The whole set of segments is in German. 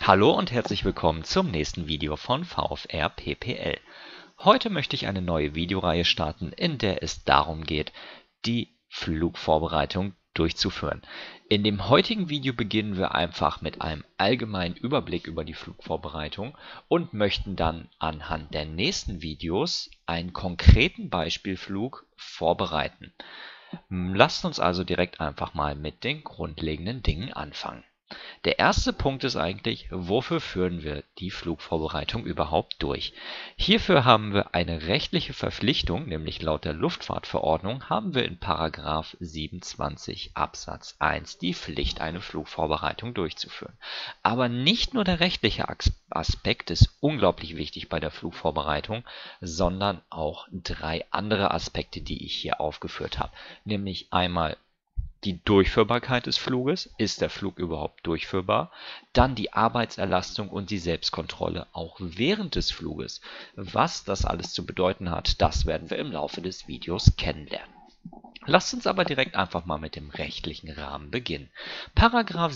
Hallo und herzlich willkommen zum nächsten Video von VfR PPL. Heute möchte ich eine neue Videoreihe starten, in der es darum geht, die Flugvorbereitung durchzuführen. In dem heutigen Video beginnen wir einfach mit einem allgemeinen Überblick über die Flugvorbereitung und möchten dann anhand der nächsten Videos einen konkreten Beispielflug vorbereiten. Lasst uns also direkt einfach mal mit den grundlegenden Dingen anfangen. Der erste Punkt ist eigentlich, wofür führen wir die Flugvorbereitung überhaupt durch? Hierfür haben wir eine rechtliche Verpflichtung, nämlich laut der Luftfahrtverordnung haben wir in § 27 Absatz 1 die Pflicht, eine Flugvorbereitung durchzuführen. Aber nicht nur der rechtliche Aspekt ist unglaublich wichtig bei der Flugvorbereitung, sondern auch drei andere Aspekte, die ich hier aufgeführt habe, nämlich einmal die Durchführbarkeit des Fluges. Ist der Flug überhaupt durchführbar? Dann die Arbeitserlastung und die Selbstkontrolle auch während des Fluges. Was das alles zu bedeuten hat, das werden wir im Laufe des Videos kennenlernen. Lasst uns aber direkt einfach mal mit dem rechtlichen Rahmen beginnen. Paragraph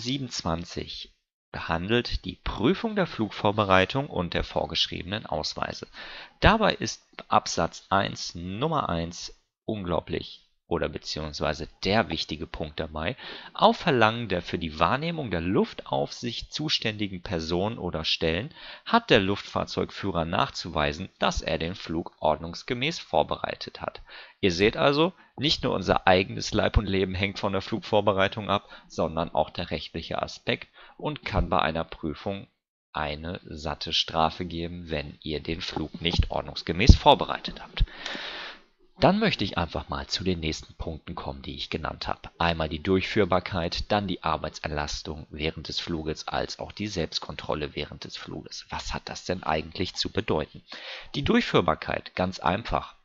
27 behandelt die Prüfung der Flugvorbereitung und der vorgeschriebenen Ausweise. Dabei ist Absatz 1 Nummer 1 unglaublich oder beziehungsweise der wichtige Punkt dabei: Auf Verlangen der für die Wahrnehmung der Luftaufsicht zuständigen Personen oder Stellen hat der Luftfahrzeugführer nachzuweisen, dass er den Flug ordnungsgemäß vorbereitet hat. Ihr seht also, nicht nur unser eigenes Leib und Leben hängt von der Flugvorbereitung ab, sondern auch der rechtliche Aspekt und kann bei einer Prüfung eine satte Strafe geben, wenn ihr den Flug nicht ordnungsgemäß vorbereitet habt. Dann möchte ich einfach mal zu den nächsten Punkten kommen, die ich genannt habe. Einmal die Durchführbarkeit, dann die Arbeitserlastung während des Fluges als auch die Selbstkontrolle während des Fluges. Was hat das denn eigentlich zu bedeuten? Die Durchführbarkeit, ganz einfach.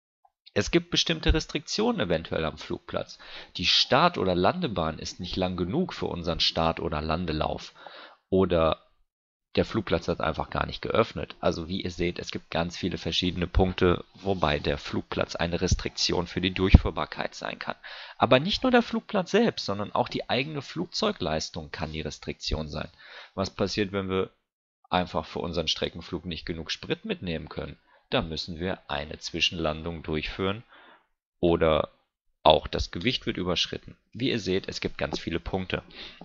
Es gibt bestimmte Restriktionen eventuell am Flugplatz. Die Start- oder Landebahn ist nicht lang genug für unseren Start- oder Landelauf. Oder der Flugplatz hat einfach gar nicht geöffnet. Also wie ihr seht, es gibt ganz viele verschiedene Punkte, wobei der Flugplatz eine Restriktion für die Durchführbarkeit sein kann. Aber nicht nur der Flugplatz selbst, sondern auch die eigene Flugzeugleistung kann die Restriktion sein. Was passiert, wenn wir einfach für unseren Streckenflug nicht genug Sprit mitnehmen können? Da müssen wir eine Zwischenlandung durchführen oder auch das Gewicht wird überschritten. Wie ihr seht, es gibt ganz viele Punkte.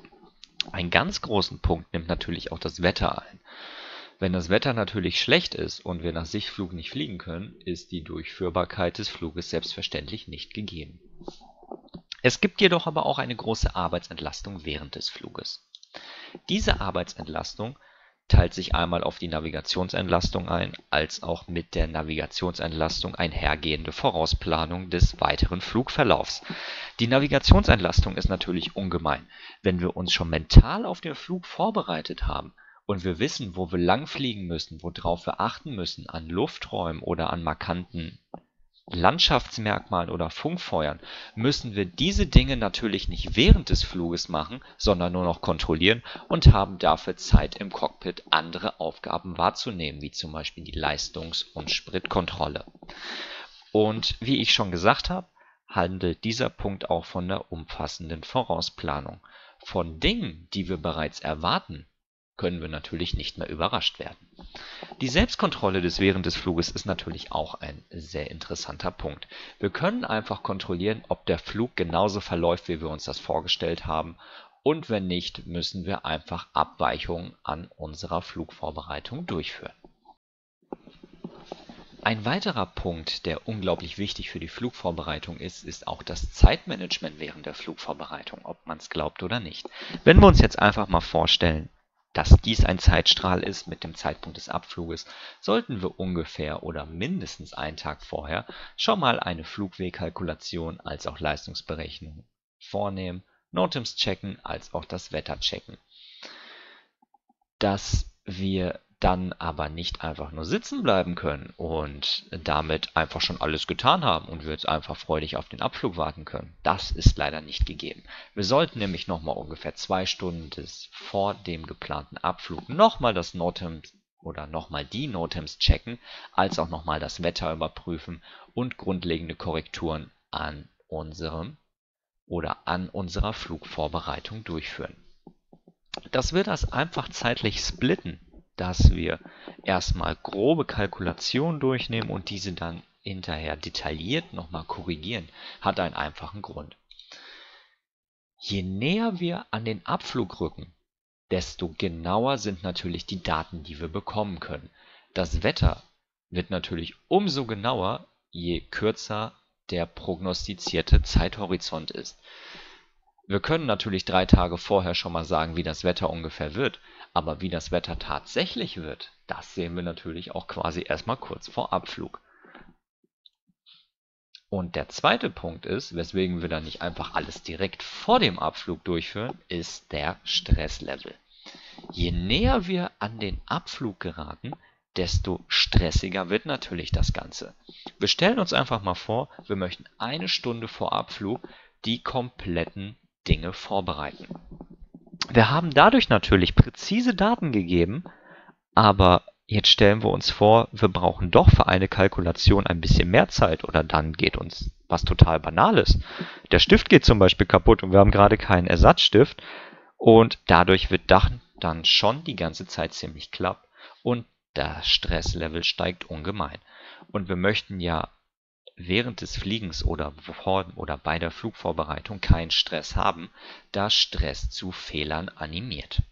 Einen ganz großen Punkt nimmt natürlich auch das Wetter ein. Wenn das Wetter natürlich schlecht ist und wir nach Sichtflug nicht fliegen können, ist die Durchführbarkeit des Fluges selbstverständlich nicht gegeben. Es gibt jedoch aber auch eine große Arbeitsentlastung während des Fluges. Diese Arbeitsentlastung teilt sich einmal auf die Navigationsentlastung ein, als auch mit der Navigationsentlastung einhergehende Vorausplanung des weiteren Flugverlaufs. Die Navigationsentlastung ist natürlich ungemein. Wenn wir uns schon mental auf den Flug vorbereitet haben und wir wissen, wo wir lang fliegen müssen, worauf wir achten müssen an Lufträumen oder an markanten Landschaftsmerkmalen oder Funkfeuern, müssen wir diese Dinge natürlich nicht während des Fluges machen, sondern nur noch kontrollieren und haben dafür Zeit im Cockpit andere Aufgaben wahrzunehmen, wie zum Beispiel die Leistungs- und Spritkontrolle. Und wie ich schon gesagt habe, handelt dieser Punkt auch von der umfassenden Vorausplanung. Von Dingen, die wir bereits erwarten, können wir natürlich nicht mehr überrascht werden. Die Selbstkontrolle während des Fluges ist natürlich auch ein sehr interessanter Punkt. Wir können einfach kontrollieren, ob der Flug genauso verläuft, wie wir uns das vorgestellt haben, und wenn nicht, müssen wir einfach Abweichungen an unserer Flugvorbereitung durchführen. Ein weiterer Punkt, der unglaublich wichtig für die Flugvorbereitung ist, ist auch das Zeitmanagement während der Flugvorbereitung, ob man es glaubt oder nicht. Wenn wir uns jetzt einfach mal vorstellen, dass dies ein Zeitstrahl ist mit dem Zeitpunkt des Abfluges, sollten wir ungefähr oder mindestens einen Tag vorher schon mal eine Flugwegkalkulation als auch Leistungsberechnung vornehmen, NOTAMs checken als auch das Wetter checken. Dass wir dann aber nicht einfach nur sitzen bleiben können und damit einfach schon alles getan haben und wir jetzt einfach freudig auf den Abflug warten können. Das ist leider nicht gegeben. Wir sollten nämlich nochmal ungefähr 2 Stunden vor dem geplanten Abflug nochmal das NOTAMs oder nochmal die NOTAMs checken, als auch nochmal das Wetter überprüfen und grundlegende Korrekturen an unserer Flugvorbereitung durchführen. dass wir das einfach zeitlich splitten, dass wir erstmal grobe Kalkulationen durchnehmen und diese dann hinterher detailliert nochmal korrigieren, hat einen einfachen Grund. Je näher wir an den Abflug rücken, desto genauer sind natürlich die Daten, die wir bekommen können. Das Wetter wird natürlich umso genauer, je kürzer der prognostizierte Zeithorizont ist. Wir können natürlich 3 Tage vorher schon mal sagen, wie das Wetter ungefähr wird, aber wie das Wetter tatsächlich wird, das sehen wir natürlich auch quasi erstmal kurz vor Abflug. Und der zweite Punkt ist, weswegen wir dann nicht einfach alles direkt vor dem Abflug durchführen, ist der Stresslevel. Je näher wir an den Abflug geraten, desto stressiger wird natürlich das Ganze. Wir stellen uns einfach mal vor, wir möchten 1 Stunde vor Abflug die kompletten Dinge vorbereiten. Wir haben dadurch natürlich präzise Daten gegeben, aber jetzt stellen wir uns vor, wir brauchen doch für eine Kalkulation ein bisschen mehr Zeit oder dann geht uns was total Banales. Der Stift geht zum Beispiel kaputt und wir haben gerade keinen Ersatzstift und dadurch wird dann schon die ganze Zeit ziemlich klapp und das Stresslevel steigt ungemein. Und wir möchten ja während des Fliegens oder bei der Flugvorbereitung keinen Stress haben, da Stress zu Fehlern animiert.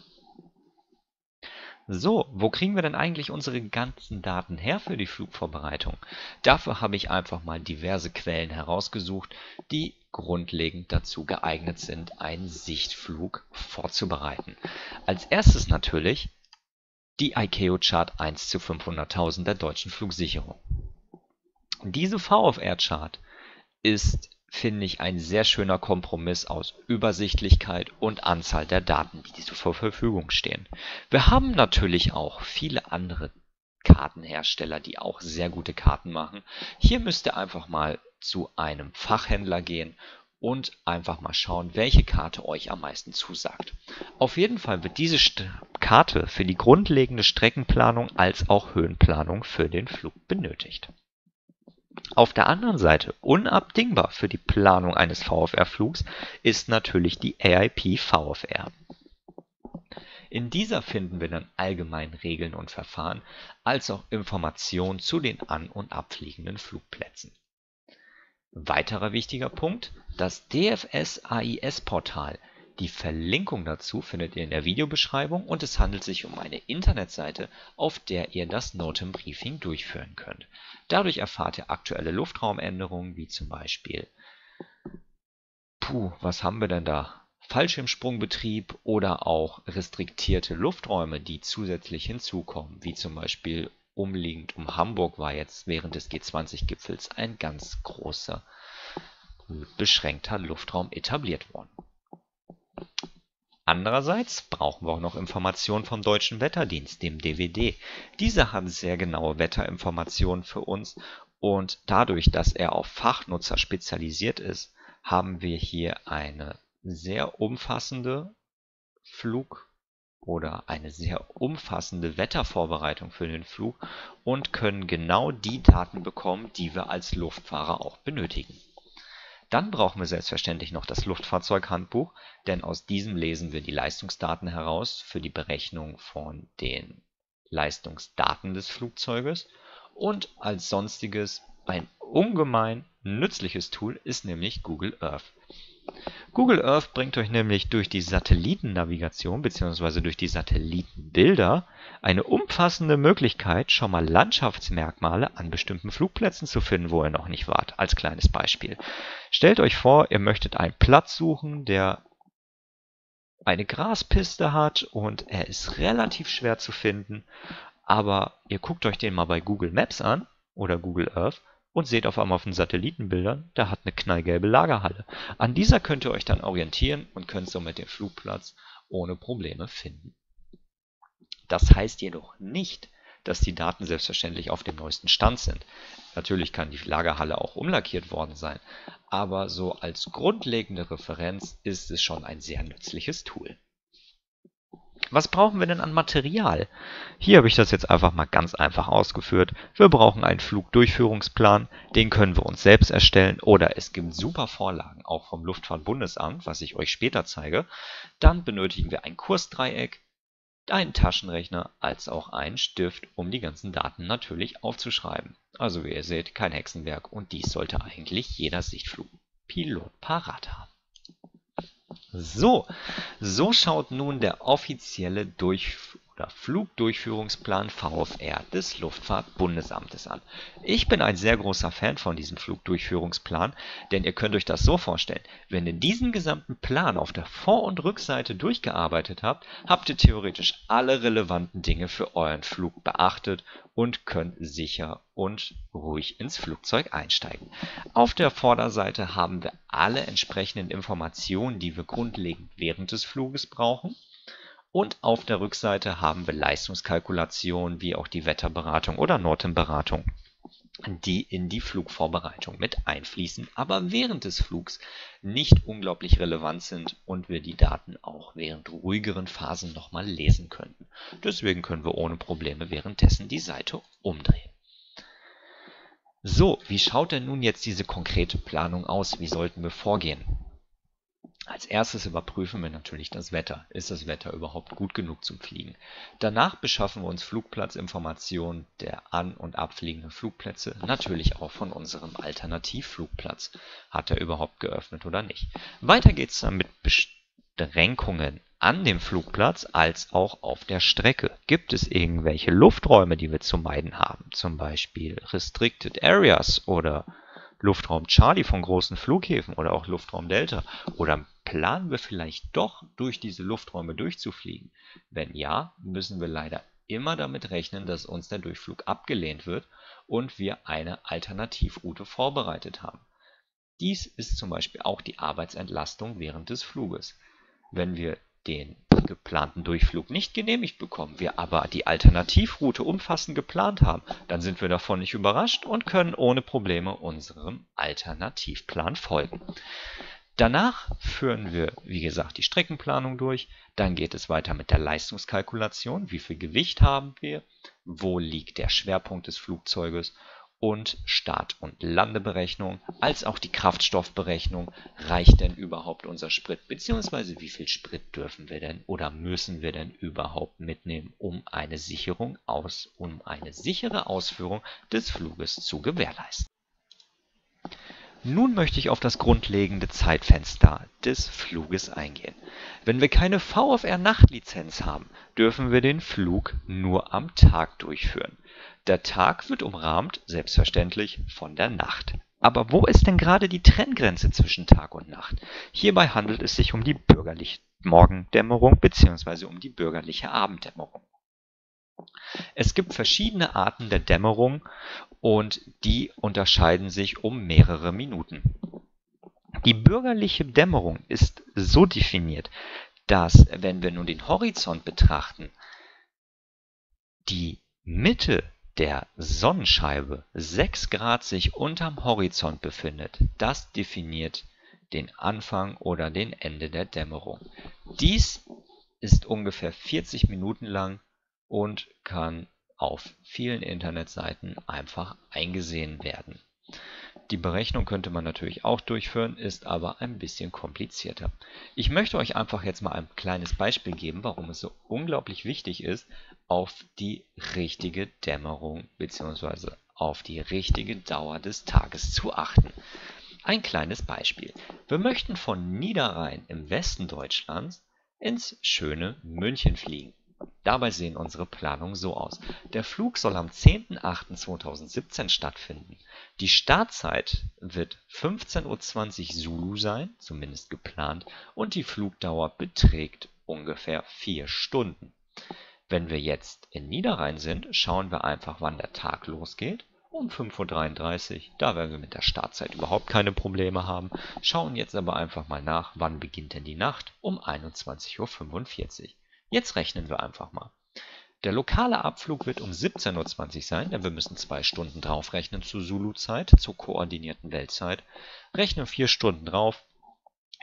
So, wo kriegen wir denn eigentlich unsere ganzen Daten her für die Flugvorbereitung? Dafür habe ich einfach mal diverse Quellen herausgesucht, die grundlegend dazu geeignet sind, einen Sichtflug vorzubereiten. Als erstes natürlich die ICAO Chart 1 zu 500.000 der Deutschen Flugsicherung. Diese VFR Chart ist, finde ich, ein sehr schöner Kompromiss aus Übersichtlichkeit und Anzahl der Daten, die zur Verfügung stehen. Wir haben natürlich auch viele andere Kartenhersteller, die auch sehr gute Karten machen. Hier müsst ihr einfach mal zu einem Fachhändler gehen und einfach mal schauen, welche Karte euch am meisten zusagt. Auf jeden Fall wird diese Karte für die grundlegende Streckenplanung als auch Höhenplanung für den Flug benötigt. Auf der anderen Seite, unabdingbar für die Planung eines VFR-Flugs, ist natürlich die AIP VFR. In dieser finden wir dann allgemein Regeln und Verfahren, als auch Informationen zu den an- und abfliegenden Flugplätzen. Weiterer wichtiger Punkt, das DFS-AIS-Portal. Die Verlinkung dazu findet ihr in der Videobeschreibung und es handelt sich um eine Internetseite, auf der ihr das NOTAM-Briefing durchführen könnt. Dadurch erfahrt ihr aktuelle Luftraumänderungen, wie zum Beispiel, was haben wir denn da? Fallschirmsprungbetrieb oder auch restriktierte Lufträume, die zusätzlich hinzukommen, wie zum Beispiel umliegend um Hamburg war jetzt während des G20-Gipfels ein ganz großer, beschränkter Luftraum etabliert worden. Andererseits brauchen wir auch noch Informationen vom Deutschen Wetterdienst, dem DWD. Dieser hat sehr genaue Wetterinformationen für uns und dadurch, dass er auf Fachnutzer spezialisiert ist, haben wir hier eine sehr umfassende eine sehr umfassende Wettervorbereitung für den Flug und können genau die Daten bekommen, die wir als Luftfahrer auch benötigen. Dann brauchen wir selbstverständlich noch das Luftfahrzeughandbuch, denn aus diesem lesen wir die Leistungsdaten heraus für die Berechnung von den Leistungsdaten des Flugzeuges. Und als sonstiges ein ungemein nützliches Tool ist nämlich Google Earth. Google Earth bringt euch nämlich durch die Satellitennavigation bzw. durch die Satellitenbilder eine umfassende Möglichkeit, schon mal Landschaftsmerkmale an bestimmten Flugplätzen zu finden, wo ihr noch nicht wart. Als kleines Beispiel. Stellt euch vor, ihr möchtet einen Platz suchen, der eine Graspiste hat und er ist relativ schwer zu finden, aber ihr guckt euch den mal bei Google Maps an oder Google Earth und seht auf einmal auf den Satellitenbildern, der hat eine knallgelbe Lagerhalle. An dieser könnt ihr euch dann orientieren und könnt somit den Flugplatz ohne Probleme finden. Das heißt jedoch nicht, dass die Daten selbstverständlich auf dem neuesten Stand sind. Natürlich kann die Lagerhalle auch umlackiert worden sein, aber so als grundlegende Referenz ist es schon ein sehr nützliches Tool. Was brauchen wir denn an Material? Hier habe ich das jetzt einfach mal ganz einfach ausgeführt. Wir brauchen einen Flugdurchführungsplan, den können wir uns selbst erstellen oder es gibt super Vorlagen, auch vom Luftfahrtbundesamt, was ich euch später zeige. Dann benötigen wir ein Kursdreieck, einen Taschenrechner als auch einen Stift, um die ganzen Daten natürlich aufzuschreiben. Also wie ihr seht, kein Hexenwerk und dies sollte eigentlich jeder Sichtflugpilot parat haben. So schaut nun der offizielle Flugdurchführungsplan VfR des Luftfahrtbundesamtes an. Ich bin ein sehr großer Fan von diesem Flugdurchführungsplan, denn ihr könnt euch das so vorstellen: Wenn ihr diesen gesamten Plan auf der Vor- und Rückseite durchgearbeitet habt, habt ihr theoretisch alle relevanten Dinge für euren Flug beachtet und könnt sicher und ruhig ins Flugzeug einsteigen. Auf der Vorderseite haben wir alle entsprechenden Informationen, die wir grundlegend während des Fluges brauchen. Und auf der Rückseite haben wir Leistungskalkulationen wie auch die Wetterberatung oder Nortenberatung, die in die Flugvorbereitung mit einfließen, aber während des Flugs nicht unglaublich relevant sind und wir die Daten auch während ruhigeren Phasen nochmal lesen könnten. Deswegen können wir ohne Probleme währenddessen die Seite umdrehen. So, wie schaut denn nun jetzt diese konkrete Planung aus? Wie sollten wir vorgehen? Als erstes überprüfen wir natürlich das Wetter. Ist das Wetter überhaupt gut genug zum Fliegen? Danach beschaffen wir uns Flugplatzinformationen der an- und abfliegenden Flugplätze, natürlich auch von unserem Alternativflugplatz. Hat er überhaupt geöffnet oder nicht? Weiter geht es dann mit Beschränkungen an dem Flugplatz als auch auf der Strecke. Gibt es irgendwelche Lufträume, die wir zu meiden haben? Zum Beispiel Restricted Areas oder Luftraum Charlie von großen Flughäfen oder auch Luftraum Delta? Oder planen wir vielleicht doch, durch diese Lufträume durchzufliegen? Wenn ja, müssen wir leider immer damit rechnen, dass uns der Durchflug abgelehnt wird und wir eine Alternativroute vorbereitet haben. Dies ist zum Beispiel auch die Arbeitsentlastung während des Fluges. Wenn wir den geplanten Durchflug nicht genehmigt bekommen, wir aber die Alternativroute umfassend geplant haben, dann sind wir davon nicht überrascht und können ohne Probleme unserem Alternativplan folgen. Danach führen wir, wie gesagt, die Streckenplanung durch. Dann geht es weiter mit der Leistungskalkulation. Wie viel Gewicht haben wir? Wo liegt der Schwerpunkt des Flugzeuges? Und Start- und Landeberechnung, als auch die Kraftstoffberechnung. Reicht denn überhaupt unser Sprit? Beziehungsweise wie viel Sprit dürfen wir denn oder müssen wir denn überhaupt mitnehmen, um eine sichere Ausführung des Fluges zu gewährleisten? Nun möchte ich auf das grundlegende Zeitfenster des Fluges eingehen. Wenn wir keine VFR-Nachtlizenz haben, dürfen wir den Flug nur am Tag durchführen. Der Tag wird umrahmt, selbstverständlich, von der Nacht. Aber wo ist denn gerade die Trenngrenze zwischen Tag und Nacht? Hierbei handelt es sich um die bürgerliche Morgendämmerung bzw. um die bürgerliche Abenddämmerung. Es gibt verschiedene Arten der Dämmerung und die unterscheiden sich um mehrere Minuten. Die bürgerliche Dämmerung ist so definiert, dass, wenn wir nun den Horizont betrachten, die Mitte der Sonnenscheibe 6 Grad sich unterm Horizont befindet. Das definiert den Anfang oder den Ende der Dämmerung. Dies ist ungefähr 40 Minuten lang und kann auf vielen Internetseiten einfach eingesehen werden. Die Berechnung könnte man natürlich auch durchführen, ist aber ein bisschen komplizierter. Ich möchte euch einfach jetzt mal ein kleines Beispiel geben, warum es so unglaublich wichtig ist, auf die richtige Dämmerung bzw. auf die richtige Dauer des Tages zu achten. Ein kleines Beispiel. Wir möchten von Niederrhein im Westen Deutschlands ins schöne München fliegen. Dabei sehen unsere Planungen so aus: Der Flug soll am 10.08.2017 stattfinden. Die Startzeit wird 15:20 Uhr Zulu sein, zumindest geplant, und die Flugdauer beträgt ungefähr 4 Stunden. Wenn wir jetzt in Niederrhein sind, schauen wir einfach, wann der Tag losgeht. Um 5:33 Uhr, da werden wir mit der Startzeit überhaupt keine Probleme haben. Schauen jetzt aber einfach mal nach, wann beginnt denn die Nacht? Um 21:45 Uhr. Jetzt rechnen wir einfach mal. Der lokale Abflug wird um 17:20 Uhr sein, denn wir müssen 2 Stunden draufrechnen zur Zulu-Zeit, zur koordinierten Weltzeit. Rechnen 4 Stunden drauf.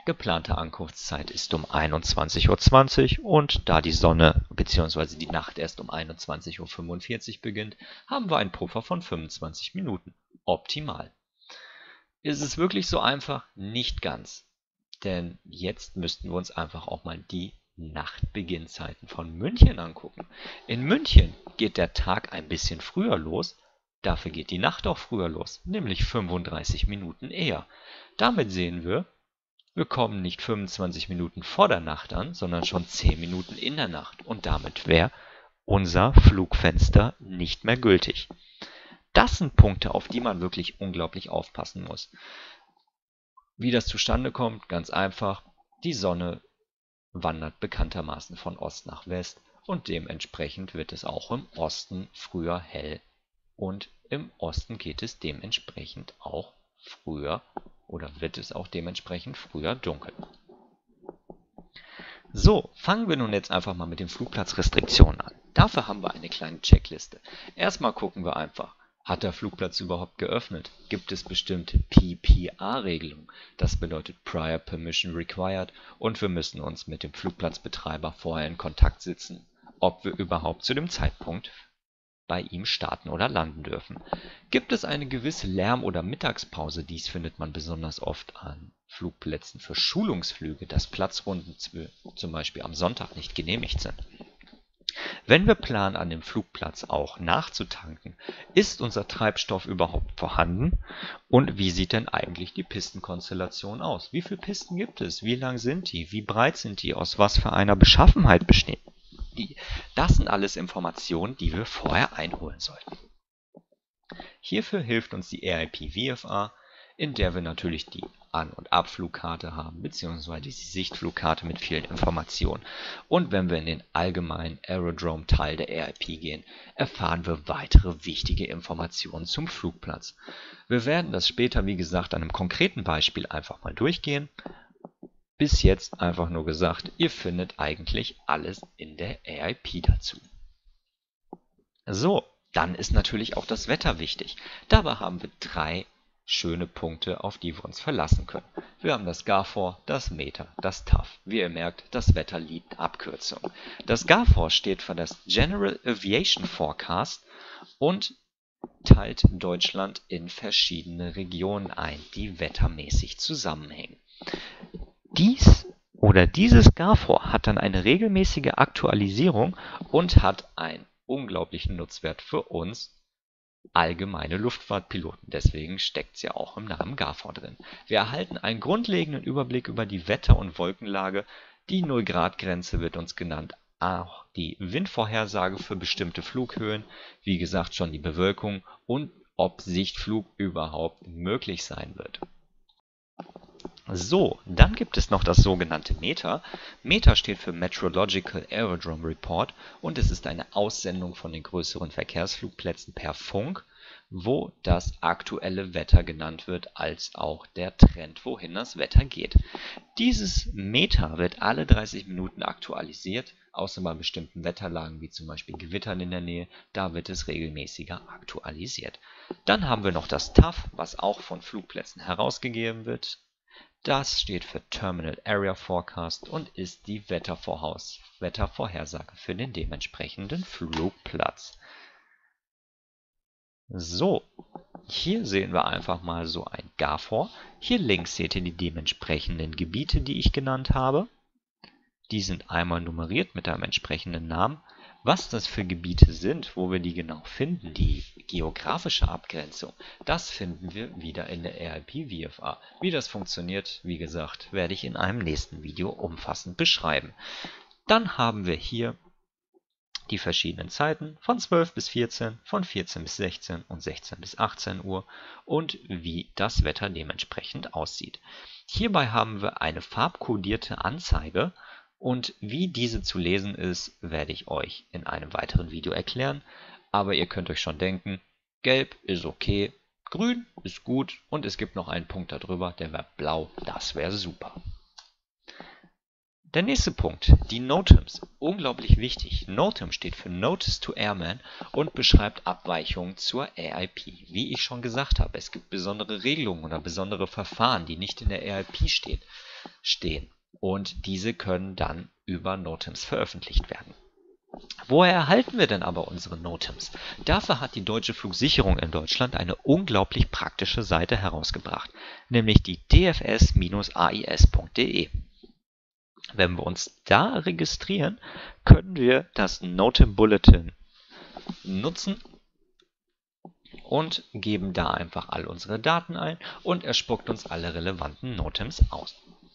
Geplante Ankunftszeit ist um 21:20 Uhr und da die Sonne bzw. die Nacht erst um 21:45 Uhr beginnt, haben wir einen Puffer von 25 Minuten. Optimal. Ist es wirklich so einfach? Nicht ganz. Denn jetzt müssten wir uns einfach auch mal die Nachtbeginnzeiten von München angucken. In München geht der Tag ein bisschen früher los, dafür geht die Nacht auch früher los, nämlich 35 Minuten eher. Damit sehen wir kommen nicht 25 Minuten vor der Nacht an, sondern schon 10 Minuten in der Nacht und damit wäre unser Flugfenster nicht mehr gültig. Das sind Punkte, auf die man wirklich unglaublich aufpassen muss. Wie das zustande kommt, ganz einfach, die Sonne wandert bekanntermaßen von Ost nach West und dementsprechend wird es auch im Osten früher hell und im Osten geht es dementsprechend auch früher oder wird es auch dementsprechend früher dunkel. So, fangen wir nun jetzt einfach mal mit den Flugplatzrestriktionen an. Dafür haben wir eine kleine Checkliste. Erstmal gucken wir einfach, hat der Flugplatz überhaupt geöffnet? Gibt es bestimmte PPA-Regelungen? Das bedeutet Prior Permission Required und wir müssen uns mit dem Flugplatzbetreiber vorher in Kontakt setzen, ob wir überhaupt zu dem Zeitpunkt bei ihm starten oder landen dürfen. Gibt es eine gewisse Lärm- oder Mittagspause? Dies findet man besonders oft an Flugplätzen für Schulungsflüge, dass Platzrunden zum Beispiel am Sonntag nicht genehmigt sind. Wenn wir planen, an dem Flugplatz auch nachzutanken, ist unser Treibstoff überhaupt vorhanden? Und wie sieht denn eigentlich die Pistenkonstellation aus? Wie viele Pisten gibt es? Wie lang sind die? Wie breit sind die? Aus was für einer Beschaffenheit bestehen die? Das sind alles Informationen, die wir vorher einholen sollten. Hierfür hilft uns die AIP-VFA, in der wir natürlich die An- und Abflugkarte haben, beziehungsweise die Sichtflugkarte mit vielen Informationen. Und wenn wir in den allgemeinen Aerodrome-Teil der AIP gehen, erfahren wir weitere wichtige Informationen zum Flugplatz. Wir werden das später, wie gesagt, an einem konkreten Beispiel einfach mal durchgehen. Bis jetzt einfach nur gesagt, ihr findet eigentlich alles in der AIP dazu. So, dann ist natürlich auch das Wetter wichtig. Dabei haben wir 3 schöne Punkte, auf die wir uns verlassen können. Wir haben das GAFOR, das METER, das TAF. Wie ihr merkt, das Wetter liebt Abkürzungen. Das GAFOR steht für das General Aviation Forecast und teilt Deutschland in verschiedene Regionen ein, die wettermäßig zusammenhängen. Dieses GAFOR hat dann eine regelmäßige Aktualisierung und hat einen unglaublichen Nutzwert für uns allgemeine Luftfahrtpiloten. Deswegen steckt es ja auch im Namen GAFOR drin. Wir erhalten einen grundlegenden Überblick über die Wetter- und Wolkenlage. Die 0-Grad-Grenze wird uns genannt. Auch die Windvorhersage für bestimmte Flughöhen. Wie gesagt, schon die Bewölkung und ob Sichtflug überhaupt möglich sein wird. So, dann gibt es noch das sogenannte METER. METER steht für Meteorological Aerodrome Report und es ist eine Aussendung von den größeren Verkehrsflugplätzen per Funk, wo das aktuelle Wetter genannt wird, als auch der Trend, wohin das Wetter geht. Dieses METER wird alle 30 Minuten aktualisiert, außer bei bestimmten Wetterlagen wie zum Beispiel Gewittern in der Nähe, da wird es regelmäßiger aktualisiert. Dann haben wir noch das TAF, was auch von Flugplätzen herausgegeben wird. Das steht für Terminal Area Forecast und ist die Wettervorhersage für den dementsprechenden Flugplatz. So, hier sehen wir einfach mal so ein GAFOR. Hier links seht ihr die dementsprechenden Gebiete, die ich genannt habe. Die sind einmal nummeriert mit einem entsprechenden Namen. Was das für Gebiete sind, wo wir die genau finden, die geografische Abgrenzung, das finden wir wieder in der AIP-VFA. Wie das funktioniert, wie gesagt, werde ich in einem nächsten Video umfassend beschreiben. Dann haben wir hier die verschiedenen Zeiten von 12 bis 14, von 14 bis 16 und 16 bis 18 Uhr und wie das Wetter dementsprechend aussieht. Hierbei haben wir eine farbkodierte Anzeige. Und wie diese zu lesen ist, werde ich euch in einem weiteren Video erklären. Aber ihr könnt euch schon denken, gelb ist okay, grün ist gut und es gibt noch einen Punkt darüber, der wäre blau, das wäre super. Der nächste Punkt, die NOTAMs. Unglaublich wichtig. NOTAM steht für Notice to Airman und beschreibt Abweichungen zur AIP. Wie ich schon gesagt habe, es gibt besondere Regelungen oder besondere Verfahren, die nicht in der AIP stehen. stehen. Und diese können dann über NOTAMs veröffentlicht werden. Woher erhalten wir denn aber unsere NOTAMs? Dafür hat die Deutsche Flugsicherung in Deutschland eine unglaublich praktische Seite herausgebracht, nämlich die dfs-ais.de. Wenn wir uns da registrieren, können wir das NOTAM Bulletin nutzen und geben da einfach all unsere Daten ein und er spuckt uns alle relevanten NOTAMs aus.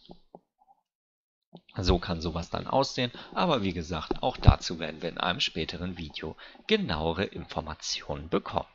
So kann sowas dann aussehen, aber wie gesagt, auch dazu werden wir in einem späteren Video genauere Informationen bekommen.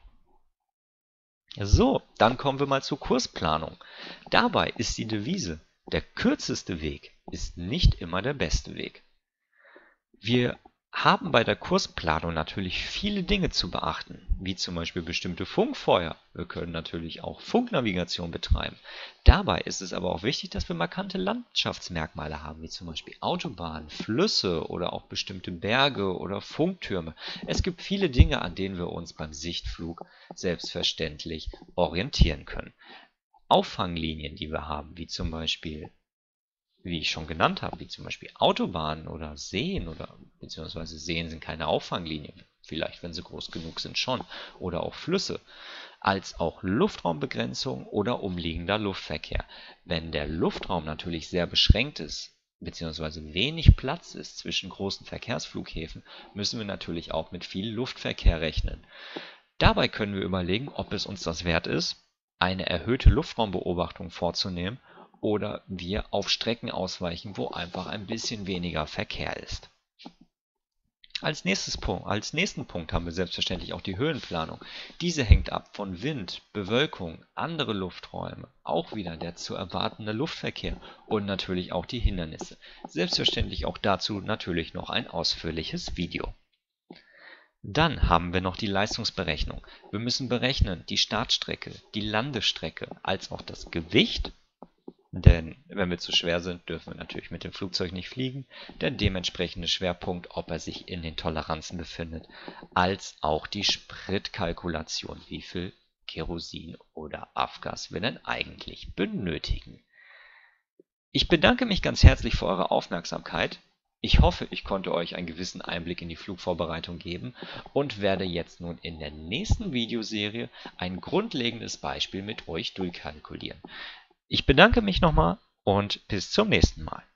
So, dann kommen wir mal zur Kursplanung. Dabei ist die Devise: Der kürzeste Weg ist nicht immer der beste Weg. Wir haben bei der Kursplanung natürlich viele Dinge zu beachten, wie zum Beispiel bestimmte Funkfeuer. Wir können natürlich auch Funknavigation betreiben. Dabei ist es aber auch wichtig, dass wir markante Landschaftsmerkmale haben, wie zum Beispiel Autobahnen, Flüsse oder auch bestimmte Berge oder Funktürme. Es gibt viele Dinge, an denen wir uns beim Sichtflug selbstverständlich orientieren können. Auffanglinien, die wir haben, wie zum Beispiel, wie ich schon genannt habe, wie zum Beispiel Autobahnen oder Seen beziehungsweise Seen sind keine Auffanglinien, vielleicht wenn sie groß genug sind schon, oder auch Flüsse, als auch Luftraumbegrenzung oder umliegender Luftverkehr. Wenn der Luftraum natürlich sehr beschränkt ist, beziehungsweise wenig Platz ist zwischen großen Verkehrsflughäfen, müssen wir natürlich auch mit viel Luftverkehr rechnen. Dabei können wir überlegen, ob es uns das wert ist, eine erhöhte Luftraumbeobachtung vorzunehmen oder wir auf Strecken ausweichen, wo einfach ein bisschen weniger Verkehr ist. Als nächsten Punkt haben wir selbstverständlich auch die Höhenplanung. Diese hängt ab von Wind, Bewölkung, andere Lufträume, auch wieder der zu erwartende Luftverkehr und natürlich auch die Hindernisse. Selbstverständlich auch dazu natürlich noch ein ausführliches Video. Dann haben wir noch die Leistungsberechnung. Wir müssen berechnen die Startstrecke, die Landestrecke, als auch das Gewicht. Denn wenn wir zu schwer sind, dürfen wir natürlich mit dem Flugzeug nicht fliegen. Der dementsprechende Schwerpunkt, ob er sich in den Toleranzen befindet, als auch die Spritkalkulation, wie viel Kerosin oder Afgas wir denn eigentlich benötigen. Ich bedanke mich ganz herzlich für eure Aufmerksamkeit. Ich hoffe, ich konnte euch einen gewissen Einblick in die Flugvorbereitung geben und werde jetzt nun in der nächsten Videoserie ein grundlegendes Beispiel mit euch durchkalkulieren. Ich bedanke mich nochmal und bis zum nächsten Mal.